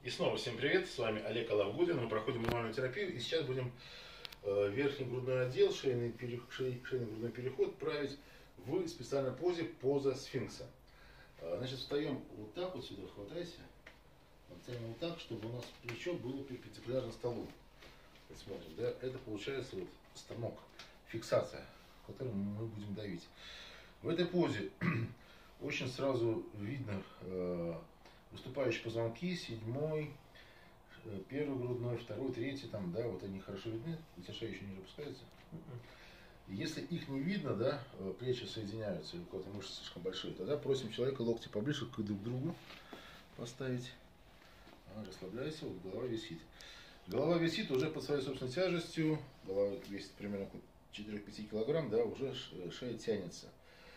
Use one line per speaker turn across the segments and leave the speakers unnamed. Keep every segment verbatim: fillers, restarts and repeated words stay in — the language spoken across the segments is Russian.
И снова всем привет, с вами Олег Алавгудин, мы проходим мануальную терапию и сейчас будем э, верхний грудной отдел, шейный, пере, шей, шейный грудной переход править в специальной позе, поза сфинкса. Э, значит, встаем вот так вот сюда, хватайся, вот так, чтобы у нас плечо было перпендикулярно столу. Вот смотрим, да, это получается вот станок, фиксация, в котором мы будем давить. В этой позе очень сразу видно э, выступающие позвонки, седьмой, первый грудной, второй, третий, там, да, вот они хорошо видны, у тебя шея еще ниже опускается. Если их не видно, да, плечи соединяются, или у кого-то мышцы слишком большие, тогда просим человека локти поближе к друг другу поставить. А, расслабляйся, вот голова висит. Голова висит уже под своей собственной тяжестью, голова весит примерно четыре-пять килограмм, да, уже шея тянется.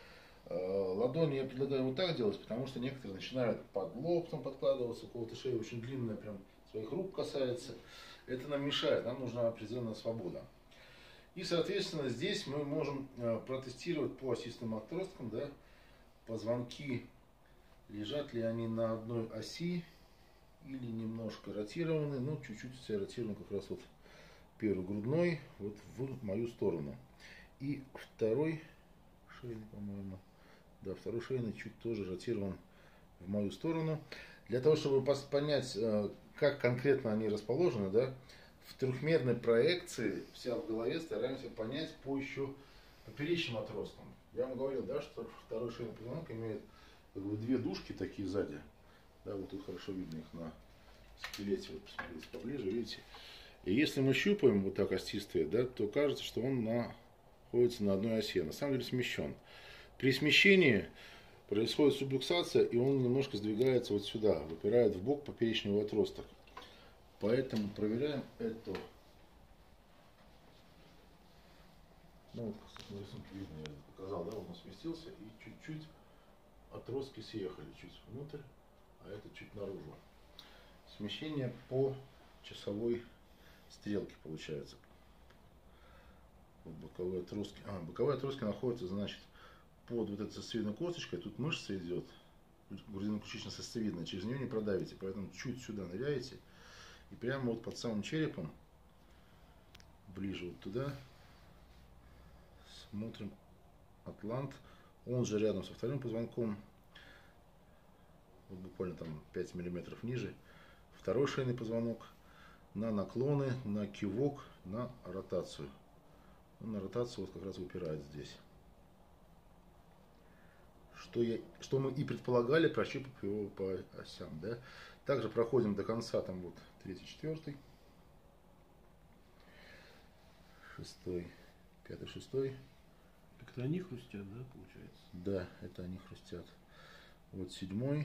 Ладони я предлагаю вот так делать, потому что некоторые начинают под лоб там подкладываться, у кого-то шея очень длинная, прям своих рук касается. Это нам мешает, нам нужна определенная свобода. И, соответственно, здесь мы можем протестировать по осистым отросткам, да, позвонки, лежат ли они на одной оси или немножко ротированы, ну, чуть-чуть все ротированы как раз вот первый грудной, вот в мою сторону. И второй шейный, по-моему, да, второй шейный чуть тоже ротирован в мою сторону. Для того, чтобы понять, как конкретно они расположены, да, в трехмерной проекции вся в голове стараемся понять по еще поперечным отросткам. Я вам говорил, да, что второй шейный позвонок имеет как бы две дужки такие сзади. Да, вот тут хорошо видно их на скелете. Вот посмотрите поближе, видите. И если мы щупаем вот так остистые, да, то кажется, что он находится на одной оси. На самом деле смещен. При смещении происходит сублюксация, и он немножко сдвигается вот сюда, выпирает в бок поперечного отросток. Поэтому проверяем это. Ну вот, кстати, на рисунке видно, я показал, да, он сместился, и чуть-чуть отростки съехали чуть внутрь, а это чуть наружу. Смещение по часовой стрелке получается. Вот боковые отростки. А, боковые отростки находятся, значит, под вот этой сосцевидной косточкой, тут мышца идет, грудино-ключично-сосцевидная, через нее не продавите, поэтому чуть сюда ныряете, и прямо вот под самым черепом, ближе вот туда, смотрим атлант, он же рядом со вторым позвонком, вот буквально там пять миллиметров ниже, второй шейный позвонок, на наклоны, на кивок, на ротацию. На ротацию вот как раз выпирает здесь. Что, я, что мы и предполагали, прощупав его по осям. Да? Также проходим до конца, там вот третий, четвертый, шестой, пятый, шестой.
Как-то они хрустят, да, получается?
Да, это они хрустят. Вот седьмой.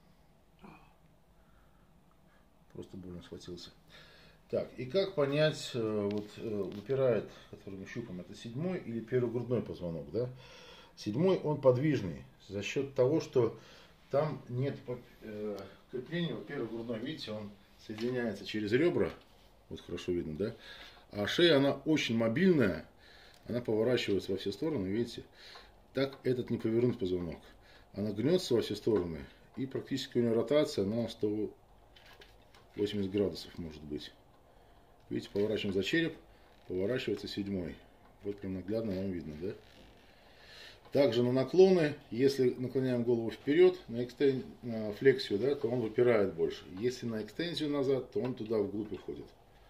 Просто больно схватился. Так, и как понять, вот выпирает, который мы щупаем, это седьмой или первый грудной позвонок, да? Седьмой, он подвижный за счет того, что там нет э, крепления. Вот первый грудной, видите, он соединяется через ребра, вот хорошо видно, да? А шея, она очень мобильная, она поворачивается во все стороны, видите? Так этот не повернуть позвонок. Она гнется во все стороны, и практически у нее ротация на сто восемьдесят градусов может быть. Видите, поворачиваем за череп, поворачивается седьмой. Вот прям наглядно вам видно, да? Также на наклоны, если наклоняем голову вперед, на, экстен... на флексию, да, то он выпирает больше. Если на экстензию назад, то он туда вглубь уходит.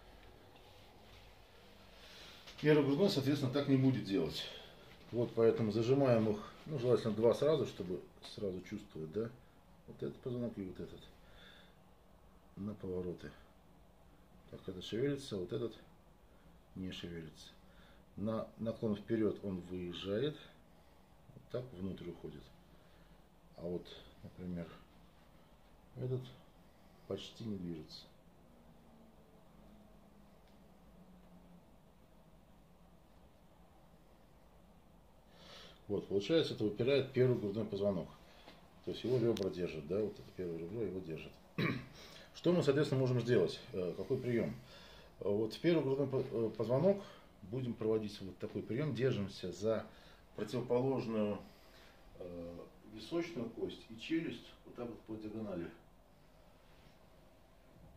Первый грудной, соответственно, так не будет делать. Вот поэтому зажимаем их, ну, желательно два сразу, чтобы сразу чувствовать, да, вот этот позвонок и вот этот на повороты. Так, этот шевелится, вот этот не шевелится. На наклон вперед он выезжает. Так внутрь уходит. А вот, например, этот почти не движется. Вот, получается, это выпирает первый грудной позвонок. То есть его ребра держат, да, вот это первое ребро его держит. Что мы, соответственно, можем сделать? Какой прием? Вот в первый грудной позвонок будем проводить вот такой прием. Держимся за противоположную э, височную кость и челюсть вот так вот по диагонали.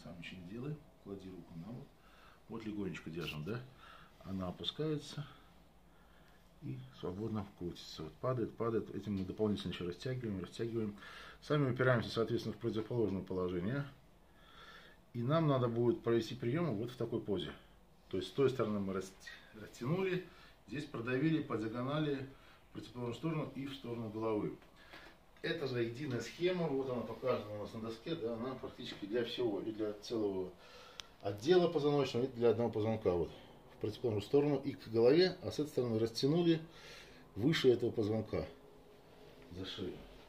сам ничего не делай. Клади руку на бок. Вот легонечко держим, да? Она опускается и свободно крутится. Вот падает, падает. Этим мы дополнительно еще растягиваем, растягиваем. Сами упираемся, соответственно, в противоположное положение. И нам надо будет провести прием вот в такой позе. То есть с той стороны мы растянули, здесь продавили по диагонали в противоположную сторону и в сторону головы. Это же единая схема, вот она показана у нас на доске, да, она практически для всего, и для целого отдела позвоночного, и для одного позвонка. Вот в противоположную сторону и к голове, а с этой стороны растянули выше этого позвонка за шею.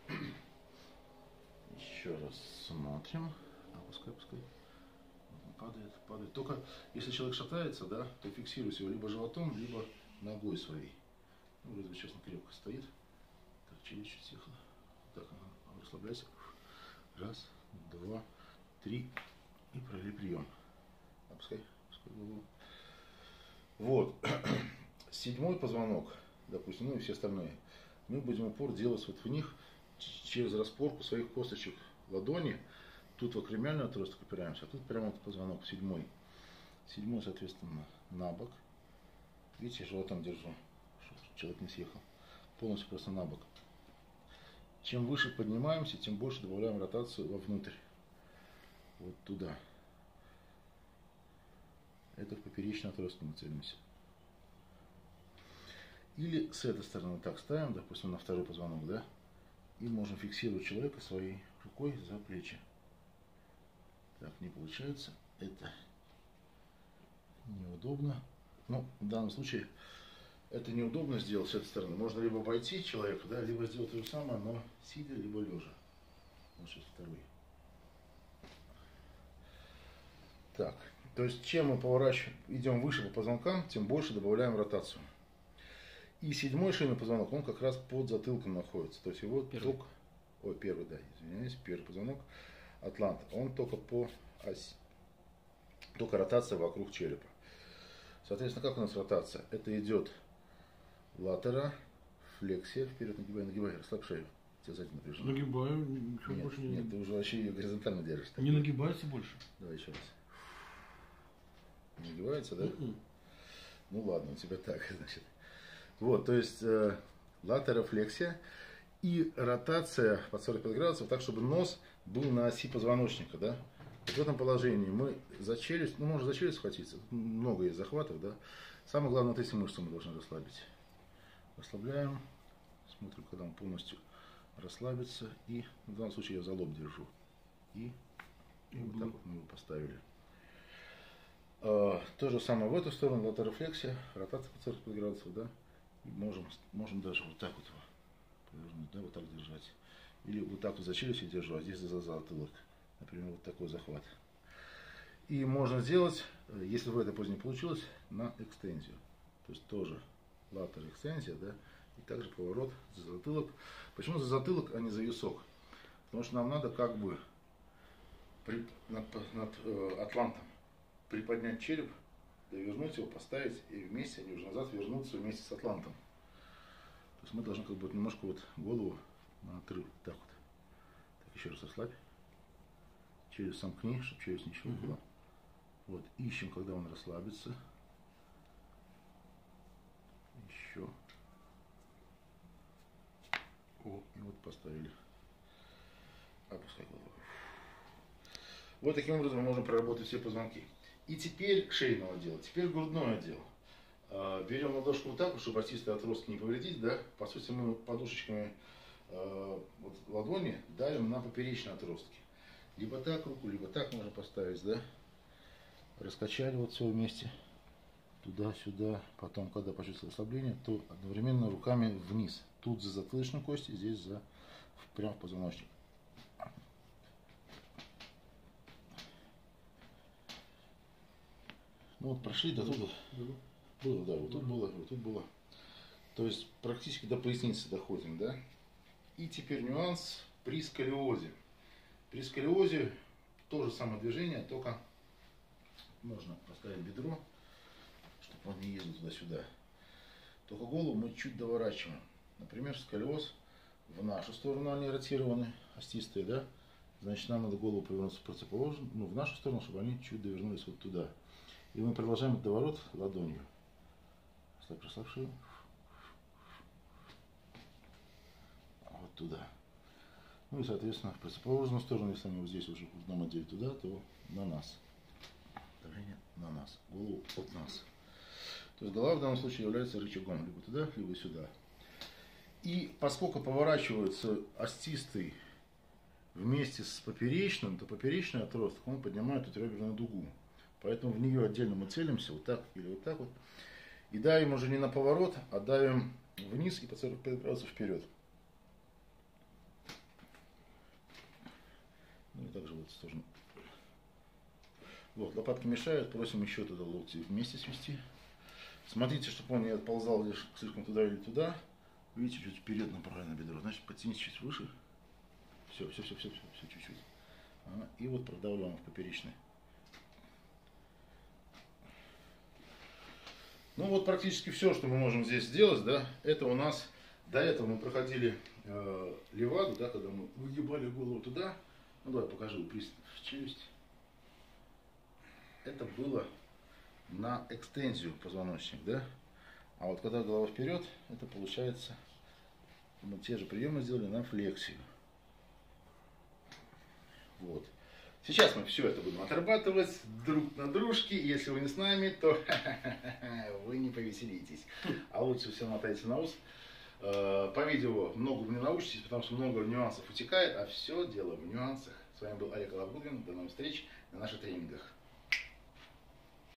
Еще раз смотрим. Опускай, опускай. Падает, падает. Только если человек шатается, да, то фиксируйте его либо животом, либо ногой своей. Ну, вроде бы сейчас он крепко стоит. Так, челюсть чуть съехала. Так, ага, расслабляйся. Раз, два, три. И провели прием. Опускай, опускай голову. Вот. Седьмой позвонок, допустим, ну и все остальные. Мы будем упор делать вот в них через распорку своих косточек ладони. Тут в акромиальный отросток опираемся, а тут прямо вот позвонок седьмой. Седьмой, соответственно, на бок. Видите, животом держу, чтобы человек не съехал. Полностью просто на бок. Чем выше поднимаемся, тем больше добавляем ротацию вовнутрь. Вот туда. Это в поперечный отросток мы целимся. Или с этой стороны так ставим, допустим, на второй позвонок, да? И можем фиксировать человека своей рукой за плечи. Так, не получается. Это неудобно. Ну, в данном случае это неудобно сделать с этой стороны. Можно либо обойти человека, да, либо сделать то же самое, но сидя, либо лежа. Вот сейчас второй. Так, то есть чем мы поворачиваем, идем выше по позвонкам, тем больше добавляем ротацию. И седьмой шейный позвонок, он как раз под затылком находится. То есть его
Первый.
только... Ой, первый, да, извиняюсь, первый позвонок. Атлант. Он только по оси. Только ротация вокруг черепа. Соответственно, как у нас ротация? Это идет латера, флексия, вперед нагибай, нагибай, расслабь шею. Тебя сзади напряжено.
Нагибаю, ничего
Нет,
больше не
нет, ты уже вообще ее горизонтально держишь.
Не нагибается больше.
Давай еще раз. Нагибается, да?
Mm-mm.
Ну ладно, у тебя так, значит. Вот, то есть э, латерофлексия и ротация под сорок пять градусов, так, чтобы нос был на оси позвоночника, да. Вот в этом положении мы за челюсть, ну можно за челюсть схватиться, много есть захватов, да. Самое главное, вот эти мышцы мы должны расслабить. Расслабляем, смотрим, когда он полностью расслабится, и в данном случае я за лоб держу. И, и вот так вот мы его поставили. А, то же самое в эту сторону, латерофлексия, ротация под сорок пять градусов, да. И можем, можем даже вот так вот повернуть, да, вот так держать. Или вот так вот за челюстью держу, а здесь за затылок. Например, вот такой захват. И можно сделать, если в этой позе не получилось, на экстензию. То есть тоже латер экстензия, да, и также поворот за затылок. Почему за затылок, а не за висок? Потому что нам надо как бы при, над, над э, атлантом приподнять череп, довернуть его, поставить, и вместе они уже назад вернутся вместе с атлантом. То есть мы должны как бы немножко вот голову на отрыв. Так вот. Так, еще раз ослабь. Челюсть сомкни, чтобы челюсть ничего не было. Вот, ищем, когда он расслабится. Еще. О, и вот поставили. Опускай голову. Вот таким образом мы можем проработать все позвонки. И теперь шейного отдела, теперь грудное отдел. Берем ладошку вот так вот, чтобы остистые отростки не повредить, да. По сути, мы подушечками э, вот, ладони давим на поперечные отростки. Либо так руку, либо так можно поставить, да. Раскачали вот все вместе. Туда-сюда. Потом, когда почувствовали ослабление, то одновременно руками вниз. Тут за затылочную кость, здесь за прям в позвоночник. Ну вот прошли до туда. Было, да, вот тут было, вот тут было. То есть практически до поясницы доходим, да. И теперь нюанс при сколиозе. При сколиозе то же самое движение, только можно поставить бедро, чтобы он не ездил туда-сюда. Только голову мы чуть доворачиваем. Например, сколиоз в нашу сторону, они ротированы, остистые, да. Значит, нам надо голову повернуть в противоположную, ну, в нашу сторону, чтобы они чуть довернулись вот туда. И мы продолжаем этот доворот ладонью. Расслабь, расслабь шею. Вот туда. Ну и, соответственно, в противоположную сторону, если они вот здесь уже в одном отделе туда, то на нас. Давление на нас. Голову от нас. То есть голова в данном случае является рычагом либо туда, либо сюда. И поскольку поворачивается остистый вместе с поперечным, то поперечный отросток он поднимает эту реберную дугу. Поэтому в нее отдельно мы целимся, вот так или вот так вот. И давим уже не на поворот, а давим вниз и по сорок пять градусов вперед. Ну и также в эту сторону. Вот, лопатки мешают, просим еще туда локти вместе свести. Смотрите, чтобы он не отползал лишь слишком туда или туда. Видите, чуть вперед направлено бедро. Значит, подтяните чуть выше. Все, все, все, все, все, все чуть-чуть. А, и вот продавливаем в поперечный. Ну вот практически все, что мы можем здесь сделать, да, это у нас, до этого мы проходили э, леваду, да, когда мы выгибали голову туда. Ну давай покажу, пристав челюсть. Это было на экстензию позвоночник, да. А вот когда голова вперед, это получается, мы те же приемы сделали на флексию. Вот. Сейчас мы все это будем отрабатывать друг на дружке. Если вы не с нами, то вы не повеселитесь. А лучше все мотайте на ус. По видео многому не научитесь, потому что много нюансов утекает, а все дело в нюансах. С вами был Олег Алавгудвин. До новых встреч на наших тренингах.